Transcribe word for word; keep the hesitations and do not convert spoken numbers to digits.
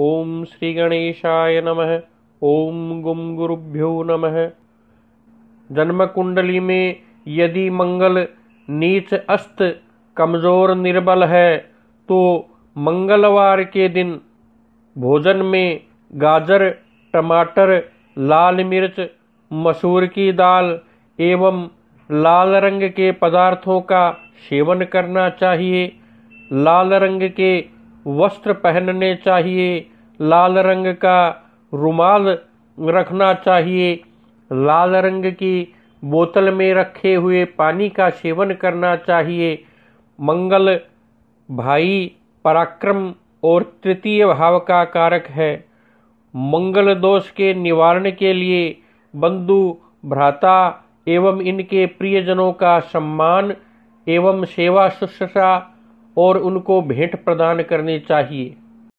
ओम श्री गणेशाय नमः। ओम गुम गुरुभ्यो नमः। जन्म कुंडली में यदि मंगल नीच अस्त कमजोर निर्बल है तो मंगलवार के दिन भोजन में गाजर, टमाटर, लाल मिर्च, मसूर की दाल एवं लाल रंग के पदार्थों का सेवन करना चाहिए। लाल रंग के वस्त्र पहनने चाहिए। लाल रंग का रुमाल रखना चाहिए। लाल रंग की बोतल में रखे हुए पानी का सेवन करना चाहिए। मंगल भाई, पराक्रम और तृतीय भाव का कारक है। मंगल दोष के निवारण के लिए बंधु, भ्राता एवं इनके प्रियजनों का सम्मान एवं सेवा शुश्रूषा और उनको भेंट प्रदान करनी चाहिए।